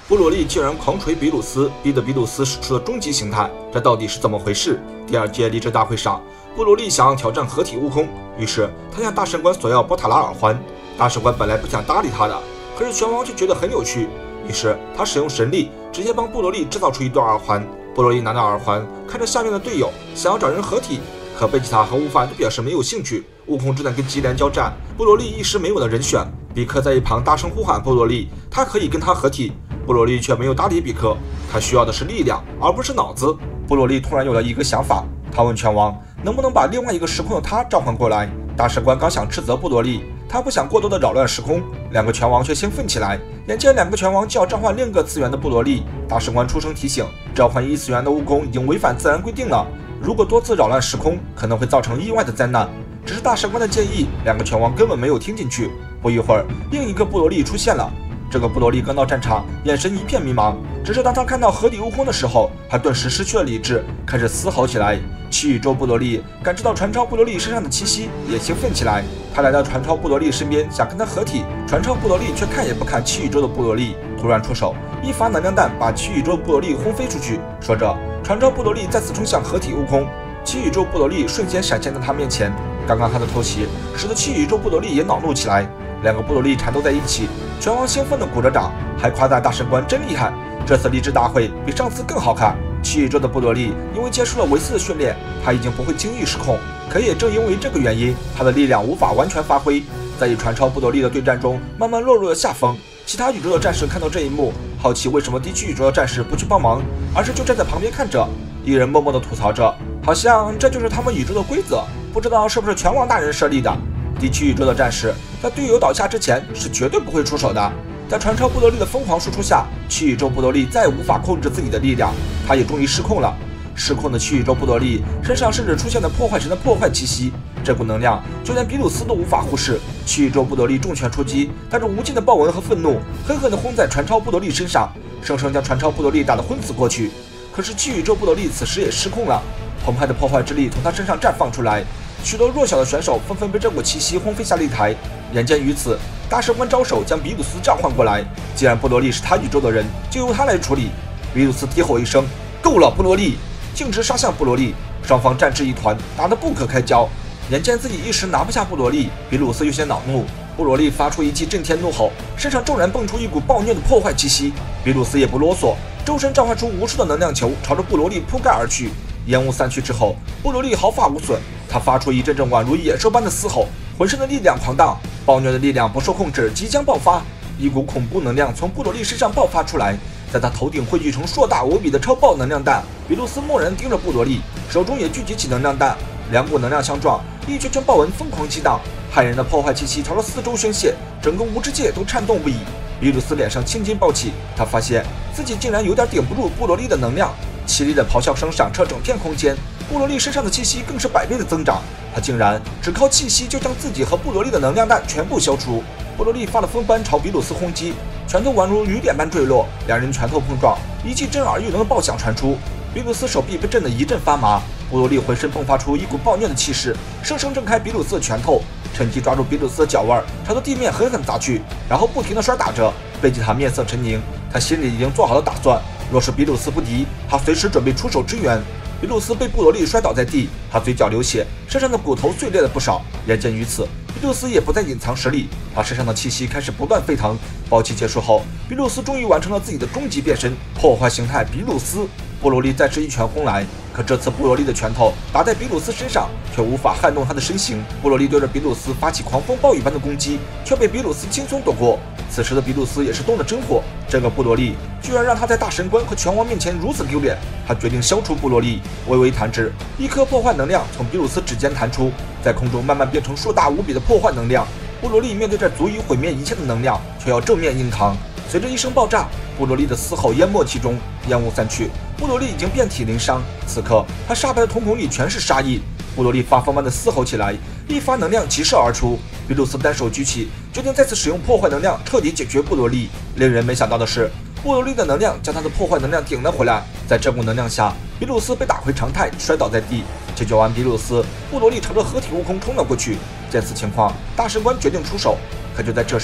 布罗利竟然狂锤比鲁斯，逼得比鲁斯使出了终极形态，这到底是怎么回事？第二届励志大会上，布罗利想要挑战合体悟空，于是他向大神官索要波塔拉耳环。大神官本来不想搭理他的，可是拳王却觉得很有趣，于是他使用神力，直接帮布罗利制造出一对耳环。布罗利拿到耳环，看着下面的队友，想要找人合体，可贝吉塔和悟饭都表示没有兴趣。悟空正在跟吉连交战，布罗利一时没有了人选。比克在一旁大声呼喊布罗利，他可以跟他合体。布罗利却没有搭理比克，他需要的是力量，而不是脑子。布罗利突然有了一个想法，他问拳王能不能把另外一个时空的他召唤过来。大神官刚想斥责布罗利，他不想过多的扰乱时空，两个拳王却兴奋起来。眼见两个拳王就要召唤另一个次元的布罗利，大神官出声提醒，召唤异次元的悟空已经违反自然规定了，如果多次扰乱时空，可能会造成意外的灾难。只是大神官的建议，两个拳王根本没有听进去。不一会儿，另一个布罗利出现了。这个布罗利刚到战场，眼神一片迷茫。只是当他看到合体悟空的时候，他顿时失去了理智，开始嘶吼起来。七宇宙布罗利感知到传超布罗利身上的气息，也兴奋起来。他来到传超布罗利身边，想跟他合体。传超布罗利却看也不看七宇宙的布罗利，突然出手，一发能量弹把七宇宙布罗利轰飞出去。说着，传超布罗利再次冲向合体悟空。七宇宙布罗利瞬间闪现在他面前，刚刚他的偷袭使得七宇宙布罗利也恼怒起来。两个布罗利缠斗在一起，拳王兴奋地鼓着掌，还夸赞大神官真厉害。这次励志大会比上次更好看。七宇宙的布罗利因为接受了维斯的训练，他已经不会轻易失控，可也正因为这个原因，他的力量无法完全发挥，在与传超布罗利的对战中慢慢落入了下风。其他宇宙的战士看到这一幕，好奇为什么地区宇宙的战士不去帮忙，而是就站在旁边看着。一人默默地吐槽着，好像这就是他们宇宙的规则，不知道是不是拳王大人设立的。地区宇宙的战士在队友倒下之前是绝对不会出手的。在传超布罗利的疯狂输出下，七宇宙布罗利再也无法控制自己的力量，他也终于失控了。失控的七宇宙布罗利身上甚至出现了破坏神的破坏气息，这股能量就连比鲁斯都无法忽视。七宇宙布罗利重拳出击，带着无尽的豹纹和愤怒，狠狠地轰在传超布罗利身上，生生将传超布罗利打得昏死过去。可是七宇宙布罗利此时也失控了，澎湃的破坏之力从他身上绽放出来，许多弱小的选手纷纷被这股气息轰飞下擂台。眼见于此，大神官招手将比鲁斯召唤过来。既然布罗利是他宇宙的人，就由他来处理。比鲁斯低吼一声：“够了，布罗利！”径直杀向布罗利，双方战至一团，打得不可开交。眼见自己一时拿不下布罗利，比鲁斯有些恼怒。布罗利发出一记震天怒吼，身上骤然蹦出一股暴虐的破坏气息。比鲁斯也不啰嗦，周身召唤出无数的能量球，朝着布罗利铺盖而去。烟雾散去之后，布罗利毫发无损，他发出一阵阵宛如野兽般的嘶吼，浑身的力量狂荡，暴虐的力量不受控制，即将爆发。一股恐怖能量从布罗利身上爆发出来，在他头顶汇聚成硕大无比的超爆能量弹。比鲁斯默然盯着布罗利，手中也聚集起能量弹，两股能量相撞，一圈圈爆纹疯狂激荡，骇人的破坏气息朝着四周宣泄，整个无之界都颤动不已。比鲁斯脸上青筋暴起，他发现自己竟然有点顶不住布罗利的能量，凄厉的咆哮声响彻整片空间。布罗利身上的气息更是100倍的增长，他竟然只靠气息就将自己和布罗利的能量弹全部消除。布罗利发了疯般朝比鲁斯轰击，拳头宛如雨点般坠落，两人拳头碰撞，一记震耳欲聋的爆响传出。比鲁斯手臂被震得一阵发麻，布罗利浑身迸发出一股暴虐的气势，生生挣开比鲁斯的拳头，趁机抓住比鲁斯的脚腕，朝着地面狠狠砸去，然后不停地摔打着。贝吉塔面色沉凝，他心里已经做好了打算，若是比鲁斯不敌，他随时准备出手支援。比鲁斯被布罗利摔倒在地，他嘴角流血，身上的骨头碎裂了不少。眼见于此，比鲁斯也不再隐藏实力，他身上的气息开始不断沸腾。爆气结束后，比鲁斯终于完成了自己的终极变身，破坏形态比鲁斯。布罗利再是一拳轰来，可这次布罗利的拳头打在比鲁斯身上，却无法撼动他的身形。布罗利对着比鲁斯发起狂风暴雨般的攻击，却被比鲁斯轻松躲过。此时的比鲁斯也是动了真火，这个布罗利居然让他在大神官和拳王面前如此丢脸。他决定消除布罗利，微微弹指，一颗破坏能量从比鲁斯指尖弹出，在空中慢慢变成硕大无比的破坏能量。布罗利面对这足以毁灭一切的能量，却要正面硬扛。随着一声爆炸，布罗利的嘶吼淹没其中，烟雾散去，布罗利已经遍体鳞伤。此刻，他煞白的瞳孔里全是杀意。布罗利发疯般的嘶吼起来，一发能量急射而出。比鲁斯单手举起，决定再次使用破坏能量，彻底解决布罗利。令人没想到的是，布罗利的能量将他的破坏能量顶了回来。在这股能量下，比鲁斯被打回常态，摔倒在地。解决完比鲁斯，布罗利朝着合体悟空冲了过去。见此情况，大神官决定出手。可就在这时，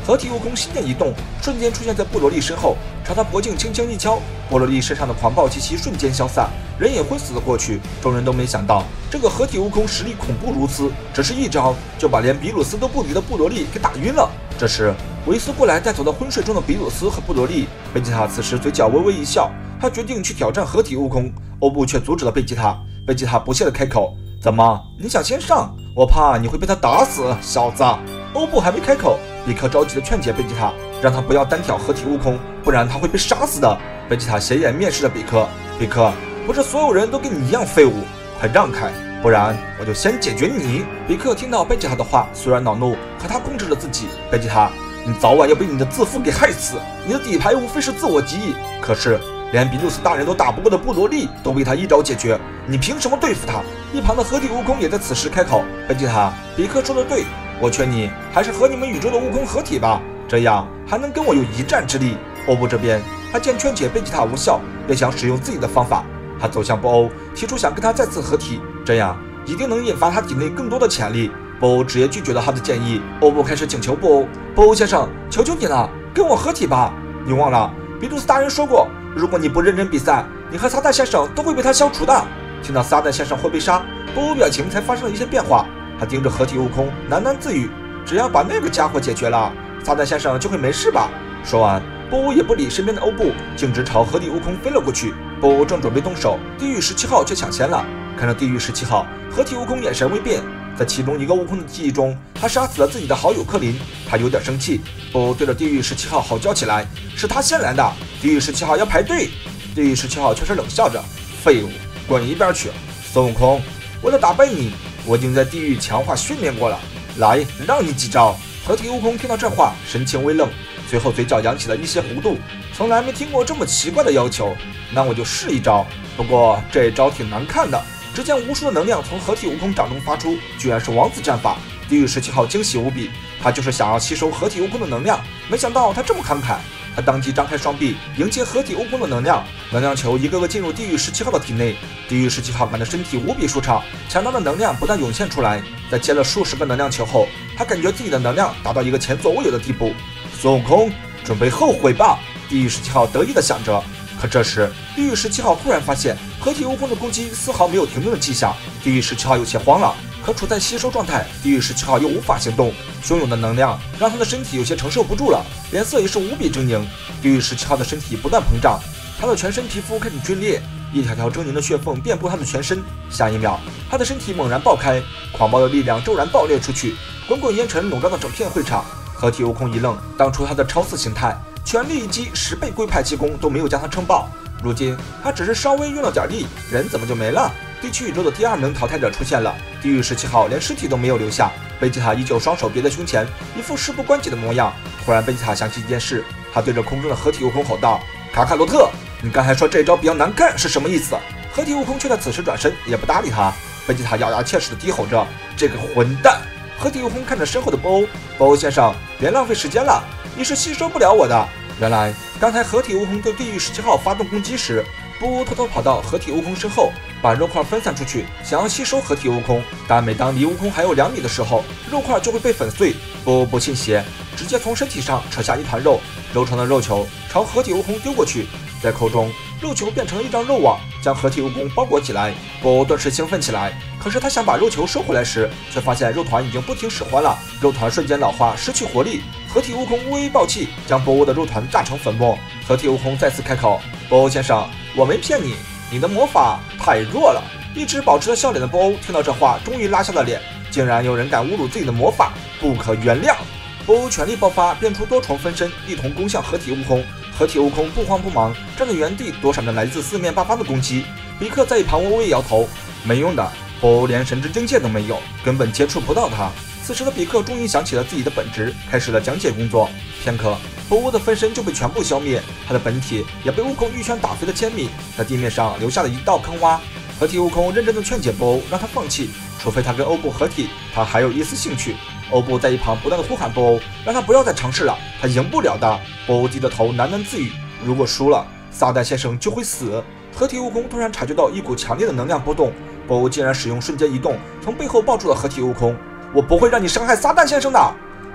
合体悟空心念一动，瞬间出现在布罗利身后，朝他脖颈轻轻一敲，布罗利身上的狂暴气息瞬间消散，人也昏死了过去。众人都没想到，这个合体悟空实力恐怖如此，只是一招就把连比鲁斯都不敌的布罗利给打晕了。这时，维斯过来带走了昏睡中的比鲁斯和布罗利。贝吉塔此时嘴角微微一笑，他决定去挑战合体悟空。欧布却阻止了贝吉塔。贝吉塔不屑地开口：“怎么，你想先上？我怕你会被他打死，小子。”欧布还没开口，比克着急地劝解贝吉塔，让他不要单挑合体悟空，不然他会被杀死的。贝吉塔斜眼面视着比克：“比克，不是所有人都跟你一样废物，快让开，不然我就先解决你。”比克听到贝吉塔的话，虽然恼怒，可他控制了自己。贝吉塔，你早晚要被你的自负给害死。你的底牌无非是自我极意，可是连比鲁斯大人都打不过的布罗利都被他一招解决，你凭什么对付他？一旁的合体悟空也在此时开口：“贝吉塔，比克说的对，我劝你还是和你们宇宙的悟空合体吧，这样还能跟我有一战之力。”欧布这边，他见劝解贝吉塔无效，也想使用自己的方法。他走向布欧，提出想跟他再次合体，这样一定能引发他体内更多的潜力。布欧直接拒绝了他的建议。欧布开始请求布欧：“布欧先生，求求你了，跟我合体吧！你忘了比鲁斯大人说过，如果你不认真比赛，你和撒旦先生都会被他消除的。”听到撒旦先生会被杀，布欧表情才发生了一些变化。他盯着合体悟空，喃喃自语：“只要把那个家伙解决了，撒旦先生就会没事吧？”说完，布欧也不理身边的欧布，径直朝合体悟空飞了过去。布欧正准备动手，地狱17号却抢先了。看着地狱17号，合体悟空眼神微变。在其中一个悟空的记忆中，他杀死了自己的好友克林，他有点生气。布欧对着地狱17号吼叫起来：“是他先来的，地狱17号要排队！”地狱17号却是冷笑着：“废物，滚一边去！孙悟空，为了打败你，我已经在地狱强化训练过了，来，让你几招！”合体悟空听到这话，神情微愣，随后嘴角扬起了一些弧度。从来没听过这么奇怪的要求，那我就试一招。不过这招挺难看的。只见无数的能量从合体悟空掌中发出，居然是王子战法。地狱17号惊喜无比，他就是想要吸收合体悟空的能量，没想到他这么慷慨。他当即张开双臂迎接合体悟空的能量，能量球一个个进入地狱17号的体内。地狱17号感到身体无比舒畅，强大的能量不断涌现出来。在接了数十个能量球后，他感觉自己的能量达到一个前所未有的地步。孙悟空，准备后悔吧！地狱17号得意地想着。可这时，地狱17号突然发现合体悟空的攻击丝毫没有停顿的迹象，地狱17号有些慌了。可处在吸收状态，地狱17号又无法行动，汹涌的能量让他的身体有些承受不住了，脸色也是无比狰狞。地狱17号的身体不断膨胀，他的全身皮肤开始皲裂，一条条狰狞的血缝遍布他的全身。下一秒，他的身体猛然爆开，狂暴的力量骤然爆裂出去，滚滚烟尘笼罩了整片会场。合体悟空一愣，当初他的超4形态全力一击10倍龟派气功都没有将他撑爆，如今他只是稍微用了点力，人怎么就没了？地区宇宙的第2名淘汰者出现了，地狱17号连尸体都没有留下。贝吉塔依旧双手别在胸前，一副事不关己的模样。突然，贝吉塔想起一件事，他对着空中的合体悟空吼道：“卡卡罗特，你刚才说这招比较难看是什么意思？”合体悟空却在此时转身，也不搭理他。贝吉塔咬牙切齿地低吼着：“这个混蛋！”合体悟空看着身后的布欧：“布欧先生，别浪费时间了，你是吸收不了我的。”原来刚才合体悟空对地狱17号发动攻击时，布欧偷偷跑到合体悟空身后，把肉块分散出去，想要吸收合体悟空。但每当离悟空还有2米的时候，肉块就会被粉碎。布欧不信邪，直接从身体上扯下一团肉，揉成的肉球朝合体悟空丢过去。在空中，肉球变成了一张肉网，将合体悟空包裹起来。布欧顿时兴奋起来，可是他想把肉球收回来时，却发现肉团已经不听使唤了，肉团瞬间老化，失去活力。合体悟空微微爆气，将布欧的肉团炸成粉末。合体悟空再次开口：“布欧先生，我没骗你，你的魔法太弱了。”一直保持着笑脸的布欧听到这话，终于拉下了脸，竟然有人敢侮辱自己的魔法，不可原谅！布欧全力爆发，变出多重分身，一同攻向合体悟空。合体悟空不慌不忙，站在原地躲闪着来自四面八方的攻击。比克在一旁微微摇头：“没用的，布欧连神之境界都没有，根本接触不到他。”此时的比克终于想起了自己的本职，开始了讲解工作。片刻，布欧的分身就被全部消灭，他的本体也被悟空一拳打飞了千米，在地面上留下了一道坑洼。合体悟空认真地劝解布欧，让他放弃，除非他跟欧布合体，他还有一丝兴趣。欧布在一旁不断地呼喊布欧，让他不要再尝试了，他赢不了的。布欧低着头喃喃自语：“如果输了，撒旦先生就会死。”合体悟空突然察觉到一股强烈的能量波动，布欧竟然使用瞬间移动，从背后抱住了合体悟空。“我不会让你伤害撒旦先生的！”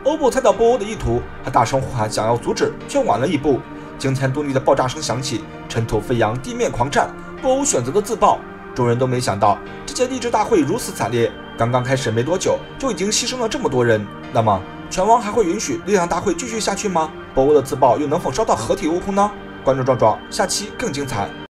欧布猜到布欧的意图，还大声呼喊想要阻止，却晚了一步。惊天动地的爆炸声响起，尘土飞扬，地面狂战。布欧选择了自爆。众人都没想到这届励志大会如此惨烈，刚刚开始没多久就已经牺牲了这么多人。那么拳王还会允许力量大会继续下去吗？布欧的自爆又能否烧到合体悟空呢？关注壮壮，下期更精彩。